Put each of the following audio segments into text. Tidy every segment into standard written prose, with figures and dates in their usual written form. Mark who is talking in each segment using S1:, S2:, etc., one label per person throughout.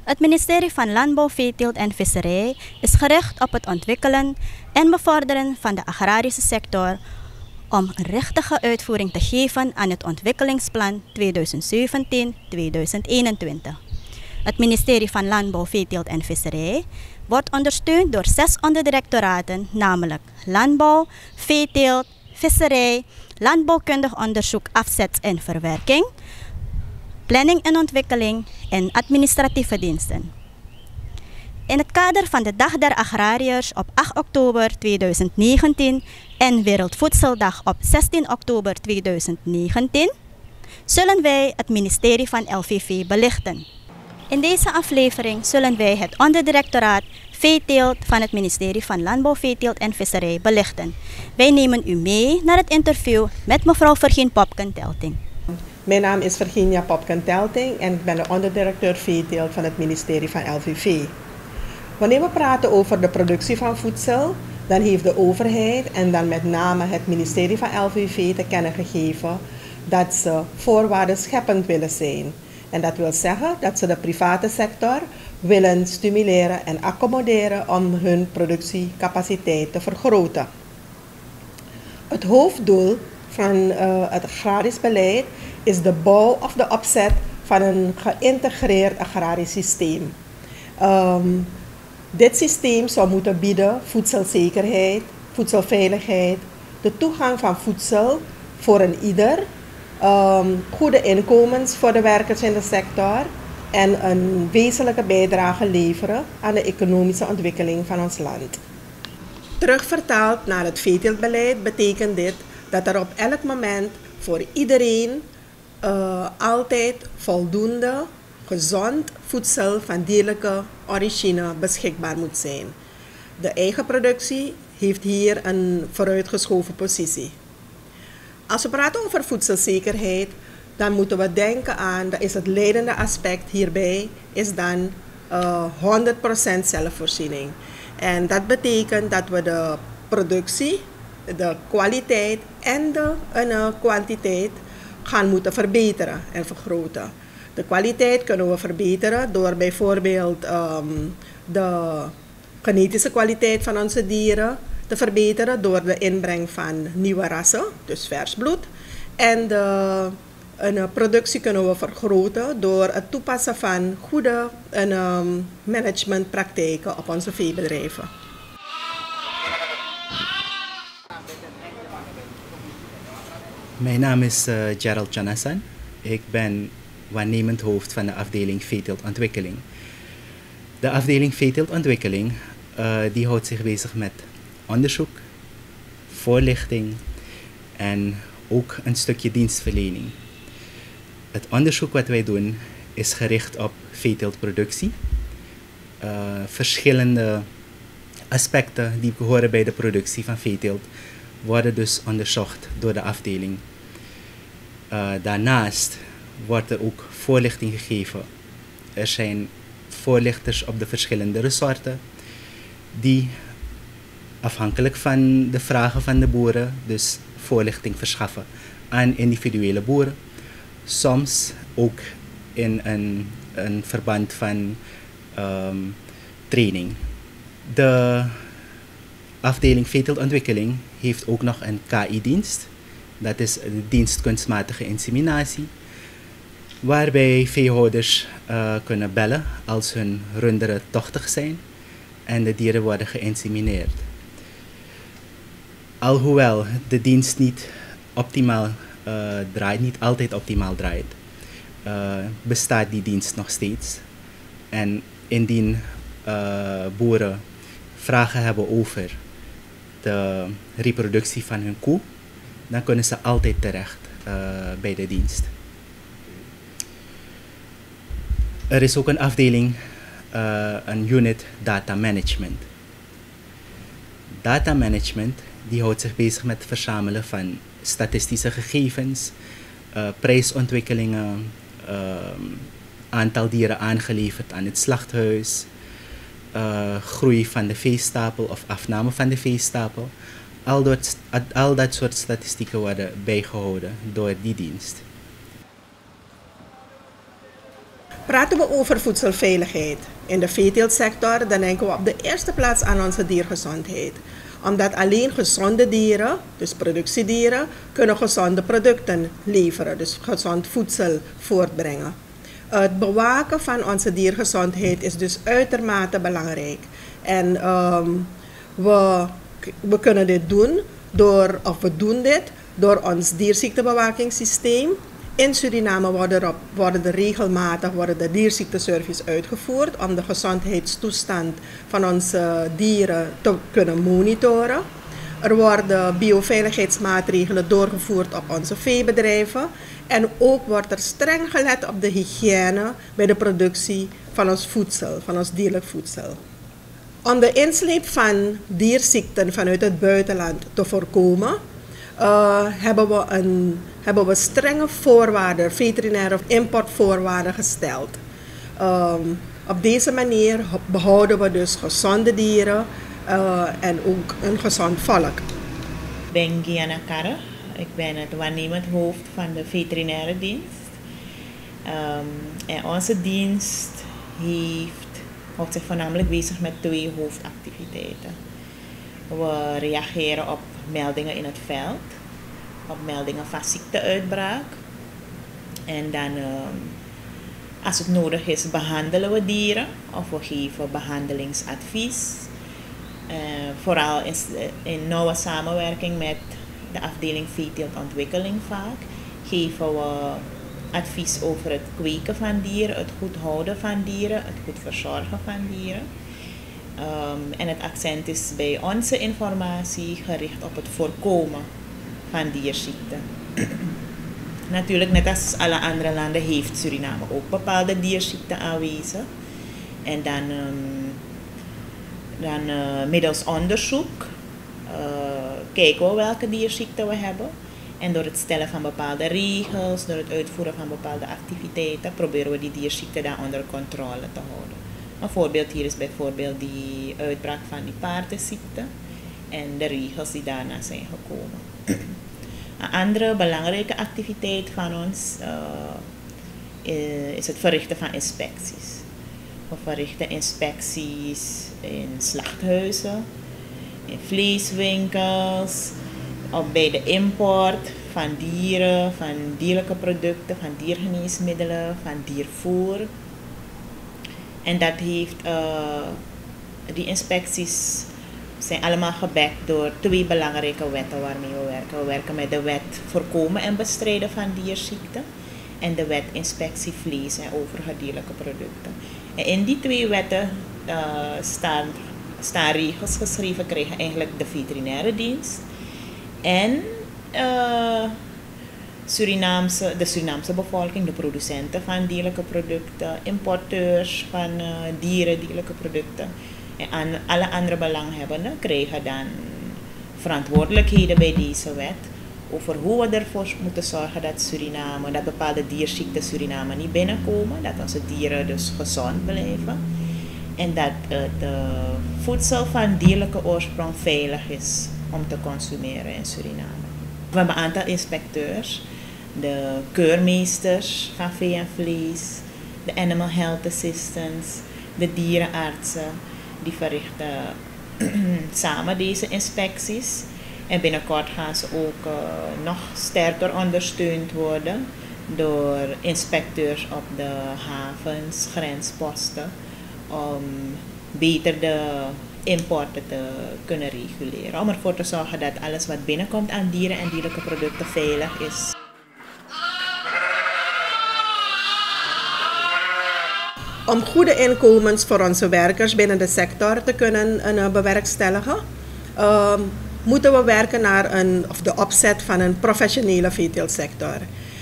S1: Het ministerie van Landbouw, Veeteelt en Visserij is gericht op het ontwikkelen en bevorderen van de agrarische sector om een richtige uitvoering te geven aan het ontwikkelingsplan 2017-2021. Het ministerie van Landbouw, Veeteelt en Visserij wordt ondersteund door 6 onderdirectoraten, namelijk Landbouw, Veeteelt, Visserij, Landbouwkundig onderzoek, afzet en verwerking, planning en ontwikkeling en administratieve diensten. In het kader van de Dag der Agrariërs op 8 oktober 2019 en Wereldvoedseldag op 16 oktober 2019 zullen wij het ministerie van LVV belichten. In deze aflevering zullen wij het onderdirectoraat Veeteelt van het ministerie van Landbouw, Veeteelt en Visserij belichten. Wij nemen u mee naar het interview met mevrouw Virgien Popken-Telting.
S2: Mijn naam is Virginia Popken-Telting en ik ben de onderdirecteur Veeteelt van het ministerie van LVV. Wanneer we praten over de productie van voedsel, dan heeft de overheid en dan met name het ministerie van LVV te kennen gegeven dat ze voorwaarden scheppend willen zijn. En dat wil zeggen dat ze de private sector willen stimuleren en accommoderen om hun productiecapaciteit te vergroten. Het hoofddoel van het agrarisch beleid is de bouw of de opzet van een geïntegreerd agrarisch systeem. Dit systeem zou moeten bieden voedselzekerheid, voedselveiligheid, de toegang van voedsel voor een ieder, goede inkomens voor de werkers in de sector en een wezenlijke bijdrage leveren aan de economische ontwikkeling van ons land. Terugvertaald naar het veeteeltbeleid betekent dit dat er op elk moment voor iedereen altijd voldoende, gezond voedsel van dierlijke origine beschikbaar moet zijn. De eigen productie heeft hier een vooruitgeschoven positie. Als we praten over voedselzekerheid, dan moeten we denken aan, dat is het leidende aspect hierbij, is dan 100% zelfvoorziening. En dat betekent dat we de productie, de kwaliteit en de kwantiteit gaan moeten verbeteren en vergroten. De kwaliteit kunnen we verbeteren door bijvoorbeeld de genetische kwaliteit van onze dieren te verbeteren door de inbreng van nieuwe rassen, dus vers bloed. En de productie kunnen we vergroten door het toepassen van goede managementpraktijken op onze veebedrijven.
S3: Mijn naam is Gerald Jonathan. Ik ben waarnemend hoofd van de afdeling Veeteeltontwikkeling. De afdeling Veeteeltontwikkeling die houdt zich bezig met onderzoek, voorlichting en ook een stukje dienstverlening. Het onderzoek wat wij doen is gericht op veeteeltproductie. Verschillende aspecten die behoren bij de productie van veeteelt worden dus onderzocht door de afdeling. Daarnaast wordt er ook voorlichting gegeven. Er zijn voorlichters op de verschillende resorten die afhankelijk van de vragen van de boeren dus voorlichting verschaffen aan individuele boeren. Soms ook in een verband van training. De afdeling Veeteeltontwikkeling heeft ook nog een KI-dienst. Dat is de dienst kunstmatige inseminatie. Waarbij veehouders kunnen bellen als hun runderen tochtig zijn en de dieren worden geïnsemineerd. Alhoewel de dienst niet optimaal draait, niet altijd optimaal draait, bestaat die dienst nog steeds. En indien boeren vragen hebben over de reproductie van hun koe, dan kunnen ze altijd terecht bij de dienst. Er is ook een afdeling, een unit data management. Data management die houdt zich bezig met het verzamelen van statistische gegevens, prijsontwikkelingen, aantal dieren aangeleverd aan het slachthuis, groei van de veestapel of afname van de veestapel. Al dat soort statistieken worden bijgehouden door die dienst.
S2: Praten we over voedselveiligheid in de veeteeltsector, dan denken we op de eerste plaats aan onze diergezondheid. Omdat alleen gezonde dieren, dus productiedieren, kunnen gezonde producten leveren, dus gezond voedsel voortbrengen. Het bewaken van onze diergezondheid is dus uitermate belangrijk. En we kunnen dit doen we doen dit door ons dierziektebewakingssysteem. In Suriname worden regelmatig de dierziekteservice uitgevoerd om de gezondheidstoestand van onze dieren te kunnen monitoren. Er worden bioveiligheidsmaatregelen doorgevoerd op onze veebedrijven en ook wordt er streng gelet op de hygiëne bij de productie van ons voedsel, van ons dierlijk voedsel. Om de insleep van dierziekten vanuit het buitenland te voorkomen, hebben we strenge voorwaarden, veterinaire importvoorwaarden gesteld. Op deze manier behouden we dus gezonde dieren en ook een gezond volk.
S4: Ik ben Gianna Karre. Ik ben het waarnemend hoofd van de veterinaire dienst. En onze dienst houdt zich voornamelijk bezig met 2 hoofdactiviteiten. We reageren op meldingen in het veld, op meldingen van ziekteuitbraak. En dan, als het nodig is, behandelen we dieren of we geven behandelingsadvies. Vooral in nauwe samenwerking met de afdeling veeteeltontwikkeling vaak geven we advies over het kweken van dieren, het goed houden van dieren, het goed verzorgen van dieren. En het accent is bij onze informatie gericht op het voorkomen van dierziekten. Natuurlijk, net als alle andere landen, heeft Suriname ook bepaalde dierziekten aanwezig. En dan middels onderzoek kijken we welke dierziekten we hebben. En door het stellen van bepaalde regels, door het uitvoeren van bepaalde activiteiten, proberen we die dierziekte daar onder controle te houden. Een voorbeeld hier is bijvoorbeeld die uitbraak van die paardenziekte en de regels die daarna zijn gekomen. Een andere belangrijke activiteit van ons is het verrichten van inspecties. We verrichten inspecties in slachthuizen, in vleeswinkels, bij de import van dieren, van dierlijke producten, van diergeneesmiddelen, van diervoer. En dat heeft, die inspecties zijn allemaal gebackt door 2 belangrijke wetten waarmee we werken. We werken met de wet voorkomen en bestrijden van dierziekten en de wet inspectie vlees en overige dierlijke producten. En in die 2 wetten staan regels geschreven, krijgen eigenlijk de veterinaire dienst en de Surinaamse bevolking, de producenten van dierlijke producten, importeurs van dierlijke producten en alle andere belanghebbenden krijgen dan verantwoordelijkheden bij deze wet over hoe we ervoor moeten zorgen dat bepaalde dierziekten Suriname niet binnenkomen, dat onze dieren dus gezond blijven en dat het voedsel van dierlijke oorsprong veilig is om te consumeren in Suriname. We hebben een aantal inspecteurs, de keurmeesters van vee en vlees, de animal health assistants, de dierenartsen, die verrichten samen deze inspecties. En binnenkort gaan ze ook nog sterker ondersteund worden door inspecteurs op de havens, grensposten, om beter de importen te kunnen reguleren. Om ervoor te zorgen dat alles wat binnenkomt aan dieren en dierlijke producten veilig is.
S2: Om goede inkomens voor onze werkers binnen de sector te kunnen bewerkstelligen, moeten we werken naar de opzet van een professionele veeteeltsector.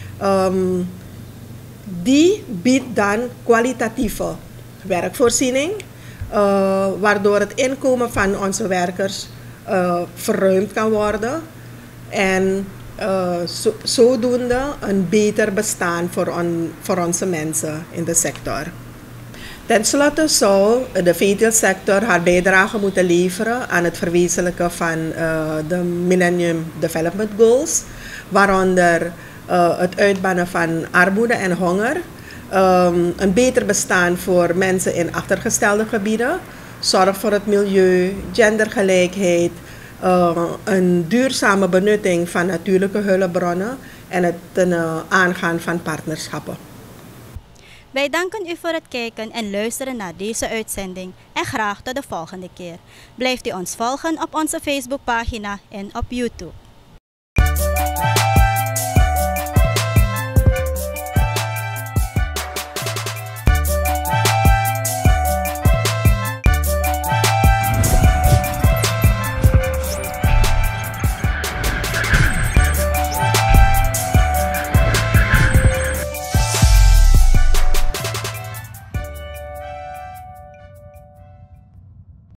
S2: Die biedt dan kwalitatieve werkvoorziening, waardoor het inkomen van onze werkers verruimd kan worden en zodoende een beter bestaan voor onze mensen in de sector. Ten slotte zou de veeteelsector haar bijdrage moeten leveren aan het verwezenlijken van de Millennium Development Goals, waaronder het uitbannen van armoede en honger, een beter bestaan voor mensen in achtergestelde gebieden, zorg voor het milieu, gendergelijkheid, een duurzame benutting van natuurlijke hulpbronnen en het aangaan van partnerschappen.
S1: Wij danken u voor het kijken en luisteren naar deze uitzending en graag tot de volgende keer. Blijft u ons volgen op onze Facebookpagina en op YouTube.